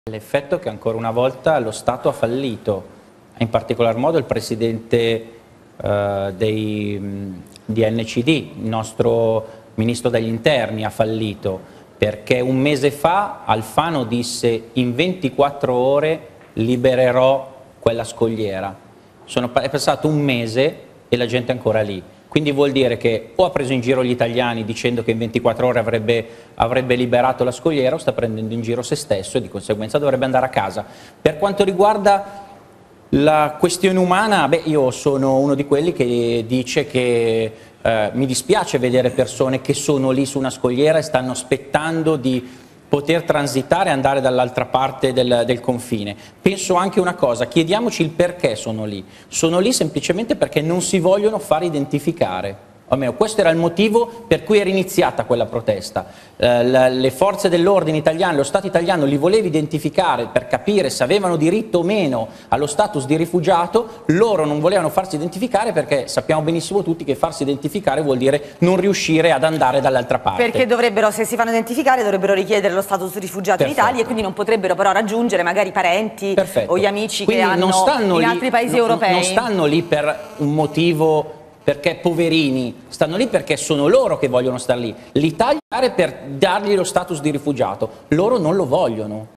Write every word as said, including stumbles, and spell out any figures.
L'effetto è che ancora una volta lo Stato ha fallito, in particolar modo il presidente eh, dei, di N C D, il nostro ministro degli interni ha fallito, perché un mese fa Alfano disse in ventiquattro ore libererò quella scogliera. Sono, è passato un mese e la gente è ancora lì. Quindi vuol dire che o ha preso in giro gli italiani dicendo che in ventiquattro ore avrebbe, avrebbe liberato la scogliera, o sta prendendo in giro se stesso e di conseguenza dovrebbe andare a casa. Per quanto riguarda la questione umana, beh, io sono uno di quelli che dice che eh, mi dispiace vedere persone che sono lì su una scogliera e stanno aspettando di poter transitare e andare dall'altra parte del, del confine. Penso anche una cosa, chiediamoci il perché sono lì. Sono lì semplicemente perché non si vogliono far identificare. O almeno questo era il motivo per cui era iniziata quella protesta. Eh, la, le forze dell'ordine italiane, lo Stato italiano li voleva identificare per capire se avevano diritto o meno allo status di rifugiato, loro non volevano farsi identificare perché sappiamo benissimo tutti che farsi identificare vuol dire non riuscire ad andare dall'altra parte. Perché dovrebbero, se si fanno identificare, dovrebbero richiedere lo status di rifugiato Perfetto. in Italia e quindi non potrebbero però raggiungere magari i parenti Perfetto. o gli amici quindi che hanno non stanno in lì, altri paesi no, europei. Non stanno lì per un motivo... perché poverini, stanno lì perché sono loro che vogliono stare lì. L'Italia è per dargli lo status di rifugiato, loro non lo vogliono.